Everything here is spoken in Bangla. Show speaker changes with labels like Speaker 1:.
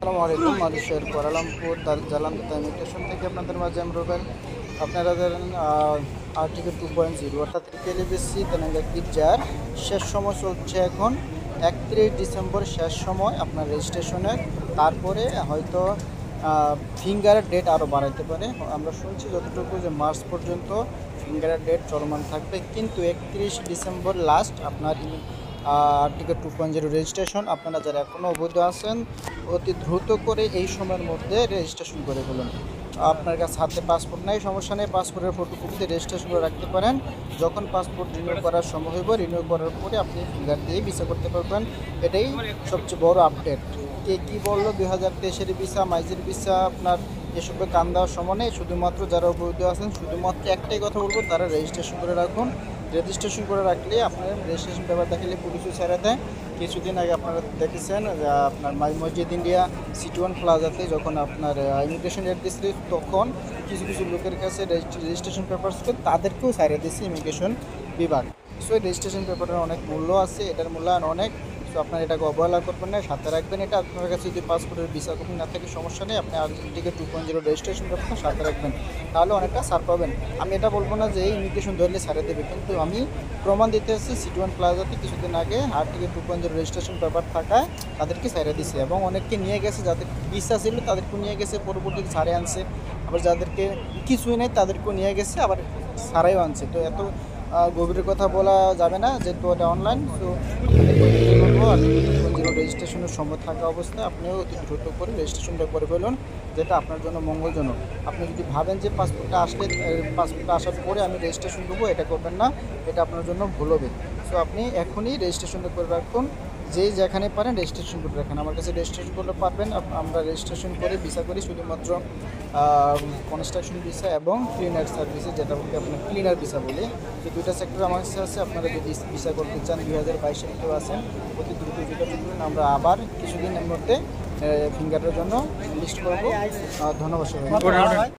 Speaker 1: আসসালামু আলাইকুম। মালয়েশিয়ার কুয়ালালামপুর জালানতোতা ইমিগ্রেশন থেকে আপনাদের মাঝে আমি রুবেল। আপনারা জানেন আর্টিকেল 2.0 অর্থাৎ কেলিবিসি তেলেঙ্গা যার শেষ সময় চলছে এখন 31 ডিসেম্বর শেষ সময় আপনার রেজিস্ট্রেশনের। তারপরে হয়তো ফিঙ্গারের ডেট আরও বাড়াইতে পারে। আমরা শুনছি যতটুকু যে মার্চ পর্যন্ত ফিঙ্গারের ডেট চলমান থাকবে, কিন্তু 31 ডিসেম্বর লাস্ট আপনার আর্টিকেল 2.0 রেজিস্ট্রেশন। আপনারা যারা এখনও অবৈধ আছেন অতি দ্রুত করে এই সময়ের মধ্যে রেজিস্ট্রেশন করে ফেলুন। আপনার কাছে হাতে পাসপোর্ট নাই, সমস্যা নেই, পাসপোর্টের ফটোকপিতে রেজিস্ট্রেশন করে রাখতে পারেন। যখন পাসপোর্ট রিনিউ করার সময় হইব, রিনিউ করার পরে আপনি ফিঙ্গার দিয়ে ভিসা করতে পারবেন। এটাই সবচেয়ে বড় আপডেট। কে কী বললো 2023-এর ভিসা, মাইজের ভিসা, আপনার এসবে কান দেওয়ার সময় নেই। শুধুমাত্র যারা অবৈধ আছেন শুধুমাত্র একটাই কথা বলবো, তারা রেজিস্ট্রেশন করে রাখুন। রেজিস্ট্রেশন করে রাখলে আপনার রেজিস্ট্রেশন পেপার দেখালে পুলিশও ছেড়ে দেয়। কিছুদিন আগে আপনারা দেখেছেন যে আপনার মসজিদ ইন্ডিয়া সিটি ওয়ান প্লাজাতে যখন আপনার ইমিগ্রেশন রেট দিয়েছিল, তখন কিছু কিছু লোকের কাছে রেজিস্ট্রেশন পেপার ছিল, তাদেরকেও ছেড়ে দিয়েছে ইমিগ্রেশন বিভাগ। সো রেজিস্ট্রেশন পেপারের অনেক মূল্য আছে, এটার মূল্যায়ন অনেক। সো আপনার এটাকে অবহেলা করবেন না, সাথে রাখবেন। এটা আপনার কাছে যদি পাসপোর্টের ভিসা কপি না থাকে সমস্যা নেই, আপনি আর্টিকেল 2.0 রেজিস্ট্রেশন পেপারটা সাথে রাখবেন, তাহলে অনেকটা ছাড় পাবেন। আমি এটা বলবো না যে এই ইমিগ্রেশন ধরলে ছাড়ে দেবে, কিন্তু আমি প্রমাণ দিতে এসেছি সিটি ওয়ান প্লাজাতে কিছুদিন আগে আর্টিকেল 2.0 রেজিস্ট্রেশন পেপার থাকায় তাদেরকে ছাড়ে দিছে, এবং অনেককে নিয়ে গেছে, যাদের ভিসা ছিল তাদেরকেও নিয়ে গেছে, পরবর্তীতে ছাড়ে আনছে। আবার যাদেরকে কিছুই নেই তাদেরকেও নিয়ে গেছে, আবার ছাড়াইও আনছে। তো এত গভীরের কথা বলা যাবে না, যেহেতু এটা অনলাইন। সো রেজিস্ট্রেশনের সময় থাকা অবস্থায় আপনিও অতি দ্রুত করে রেজিস্ট্রেশনটা করে ফেলুন, যেটা আপনার জন্য মঙ্গলজনক। আপনি যদি ভাবেন যে পাসপোর্টটা আসার পরে আমি রেজিস্ট্রেশন করবো, এটা করবেন না, এটা আপনার জন্য ভুল হবে। সো আপনি এখনই রেজিস্ট্রেশনটা করে রাখুন, যেখানে পারেন রেজিস্ট্রেশন করে রাখেন। আমার কাছে রেজিস্ট্রেশন করলে পারবেন। আমরা রেজিস্ট্রেশন করে ভিসা করি শুধুমাত্র কনস্ট্রাকশন ভিসা এবং ক্লিনার সার্ভিসে, যেটা বলতে আপনার ক্লিনার ভিসা বলে। তো দুইটা সেক্টর আমার কাছে আছে। আপনারা যদি ভিসা করতে চান 2022-এর কেউ আছেন, অতি দ্রুত যোগাযোগ করুন। আমরা আবার কিছুদিনের মধ্যে ফিঙ্গারের জন্য লিস্ট করবো। ধন্যবাদ সবাই।